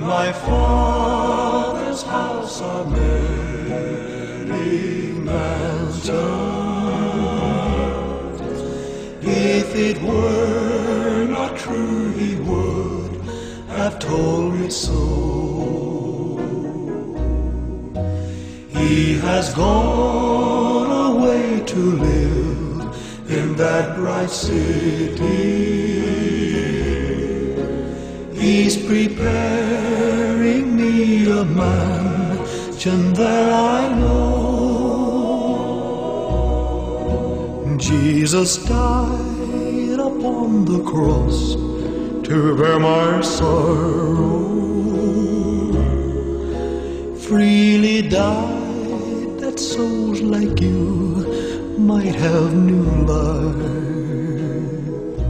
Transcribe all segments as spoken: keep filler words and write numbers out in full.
my Father's house are many mansions. If it were not true, he would have told me so. He has gone away to live in that bright city. He's preparing me a mansion there, I know. Jesus died upon the cross to bear my sorrow. Freely died that souls like you might have new life.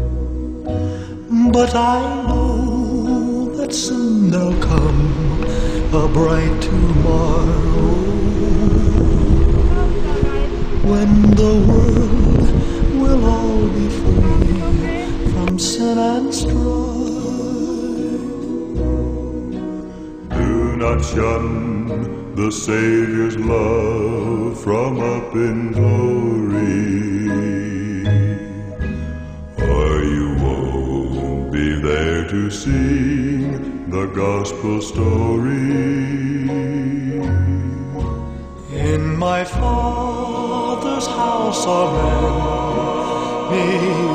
But I know that soon there'll come a bright tomorrow, when the world will all be free from sin and strife. Do not shun the Savior's love from up in glory, or you won't be there to sing the gospel story. In my Father's house are many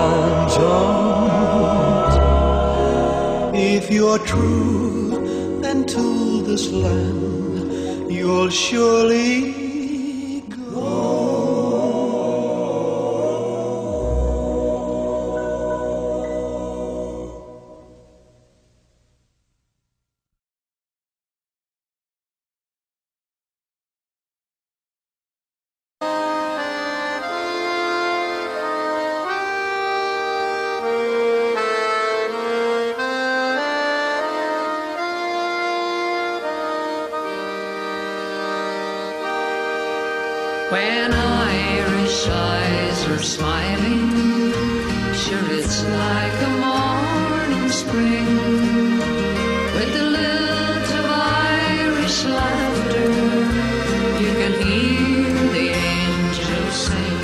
mansions. If you're true, then to this land you'll surely When Irish eyes are smiling, sure it's like a morning spring, with the lilt of Irish laughter, you can hear the angels sing.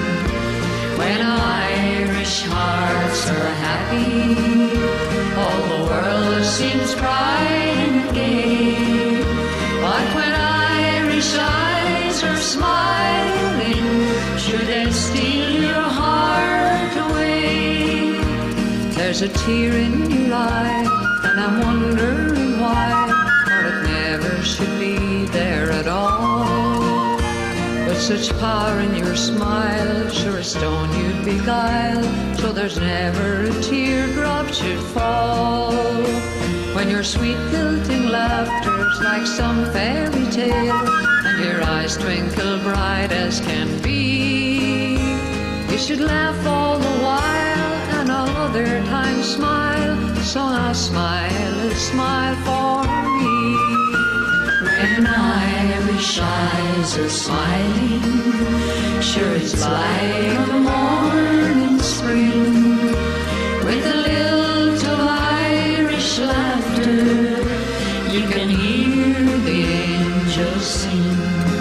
When Irish hearts are happy, all the world seems bright and gay. But when Irish eyes are smiling, should they steal your heart away? There's a tear in your eye, and I'm wondering why, for it never should be there at all. With such power in your smile, sure a stone you'd beguile, so there's never a teardrop should fall. When your sweet lilting laughter's like some fairy tale, and your eyes twinkle bright as can be, you should laugh all the while, and all other times smile. So now smile, smile for me. When Irish eyes are smiling, sure it's like a morning spring, with a lilt of Irish laughter, you can hear the angels sing.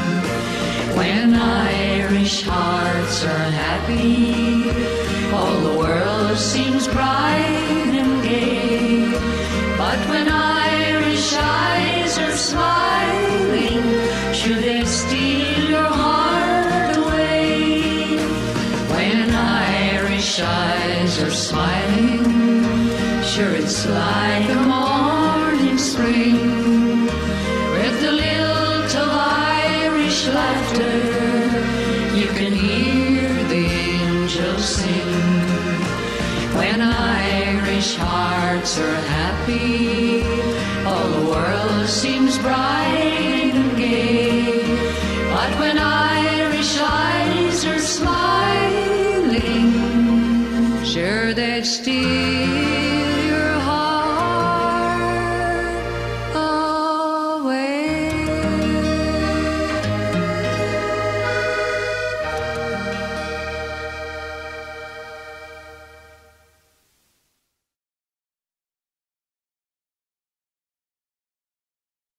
When Irish hearts are happy, all the world seems bright and gay. But when Irish eyes are smiling, should they steal your heart away? When Irish eyes are smiling, sure it's like a morning spring, with the lilt of Irish laughter, you can hear the angels sing. When Irish hearts are happy, all the world seems bright and gay. But when Irish eyes are smiling, sure they'd steal